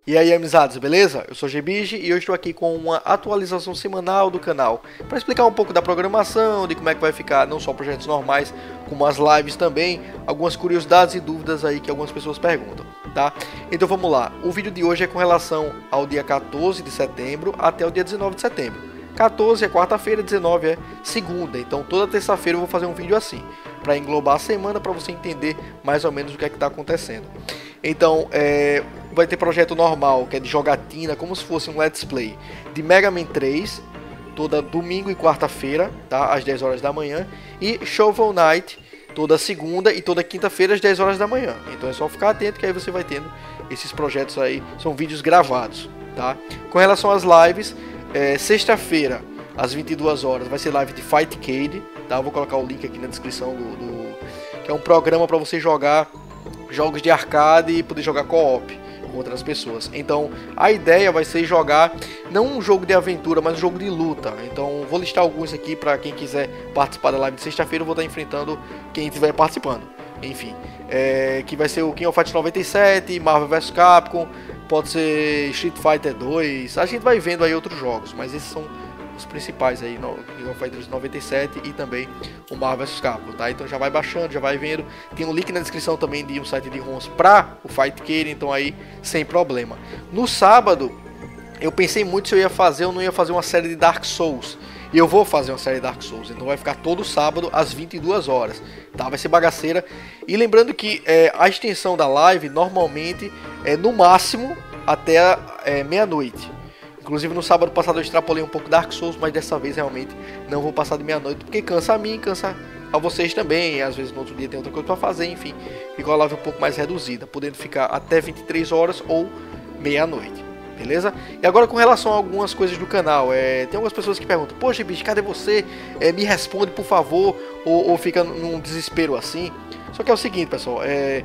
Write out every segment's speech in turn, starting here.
E aí, amizades, beleza? Eu sou o Gbige e eu estou aqui com uma atualização semanal do canal para explicar um pouco da programação, de como é que vai ficar não só projetos normais, como as lives também, algumas curiosidades e dúvidas aí que algumas pessoas perguntam, tá? Então vamos lá, o vídeo de hoje é com relação ao dia 14 de setembro até o dia 19 de setembro. 14 é quarta-feira, 19 é segunda, então toda terça-feira eu vou fazer um vídeo assim, para englobar a semana, para você entender mais ou menos o que é que está acontecendo. Então, vai ter projeto normal, que é de jogatina, como se fosse um Let's Play de Mega Man 3, toda domingo e quarta-feira, tá, às 10 horas da manhã, e Shovel Knight, toda segunda e toda quinta-feira às 10 horas da manhã. Então é só ficar atento que aí você vai tendo esses projetos aí, são vídeos gravados, tá? Com relação às lives, sexta-feira, às 22 horas, vai ser live de Fightcade, tá? Eu vou colocar o link aqui na descrição que é um programa para você jogar jogos de arcade e poder jogar co-op com outras pessoas. Então a ideia vai ser jogar não um jogo de aventura, mas um jogo de luta. Então vou listar alguns aqui para quem quiser participar da live de sexta-feira. Eu vou estar enfrentando quem estiver participando. Enfim, que vai ser o King of Fighters 97, Marvel vs Capcom, pode ser Street Fighter 2. A gente vai vendo aí outros jogos, mas esses são os principais aí, no King of Fighters 97 e também o Marvel vs Capcom, tá? Então já vai baixando, já vai vendo. Tem um link na descrição também de um site de ROMs para o Fightcade, então aí sem problema. No sábado eu pensei muito se eu ia fazer ou não ia fazer uma série de Dark Souls. E eu vou fazer uma série de Dark Souls, então vai ficar todo sábado às 22 horas, tá? Vai ser bagaceira. E lembrando que a extensão da live normalmente é no máximo até meia-noite. Inclusive no sábado passado eu extrapolei um pouco Dark Souls, mas dessa vez realmente não vou passar de meia-noite, porque cansa a mim, cansa a vocês também, e às vezes no outro dia tem outra coisa para fazer, enfim, ficou a live um pouco mais reduzida, podendo ficar até 23 horas ou meia-noite, beleza? E agora com relação a algumas coisas do canal, tem algumas pessoas que perguntam, poxa bicho, cadê você? Me responde por favor, ou fica num desespero assim. Só que é o seguinte, pessoal,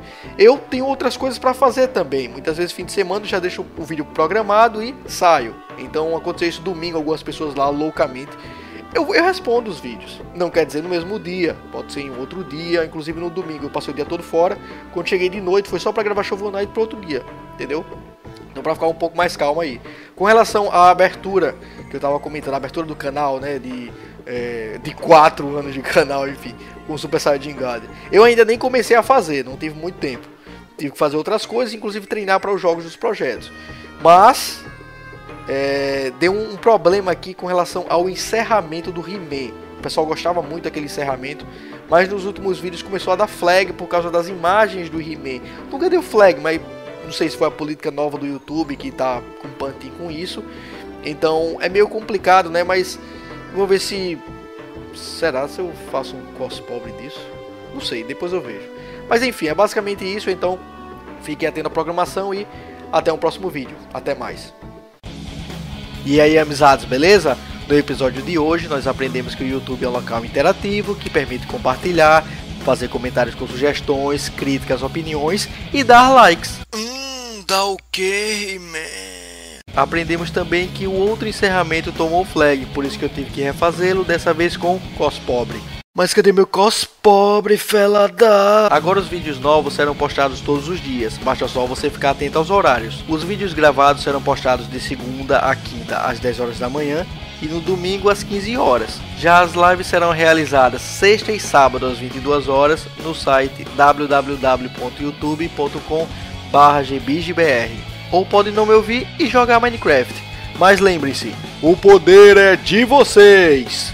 eu tenho outras coisas para fazer também. Muitas vezes fim de semana eu já deixo o vídeo programado e saio. Então aconteceu isso domingo, algumas pessoas lá loucamente. Eu respondo os vídeos. Não quer dizer no mesmo dia, pode ser em outro dia. Inclusive no domingo eu passei o dia todo fora. Quando cheguei de noite foi só para gravar Shovel Knight para outro dia, entendeu? Então para ficar um pouco mais calmo aí. Com relação à abertura, que eu tava comentando, a abertura do canal, né, de 4 anos de canal, enfim, com o Super Saiyajin God. Eu ainda nem comecei a fazer, não tive muito tempo. Tive que fazer outras coisas, inclusive treinar para os jogos dos projetos. Mas deu um problema aqui com relação ao encerramento do He-Man. O pessoal gostava muito daquele encerramento, mas nos últimos vídeos começou a dar flag por causa das imagens do He-Man. Nunca deu flag, mas não sei se foi a política nova do YouTube que tá com pantinho com isso. Então é meio complicado, né? Mas vou ver se... será se eu faço um cos pobre disso? Não sei, depois eu vejo. Mas enfim, é basicamente isso. Então fiquem atentos à programação e até um próximo vídeo. Até mais. E aí, amizades, beleza? No episódio de hoje nós aprendemos que o YouTube é um local interativo que permite compartilhar, fazer comentários com sugestões, críticas, opiniões e dar likes. Dá o quê, man? Aprendemos também que o outro encerramento tomou flag, por isso que eu tive que refazê-lo, dessa vez com cos pobre. Mas cadê meu cos pobre, felada? Agora os vídeos novos serão postados todos os dias, basta só você ficar atento aos horários. Os vídeos gravados serão postados de segunda a quinta às 10 horas da manhã e no domingo às 15 horas. Já as lives serão realizadas sexta e sábado às 22 horas no site www.youtube.com/gbigibr. Ou pode não me ouvir e jogar Minecraft. Mas lembre-se, o poder é de vocês!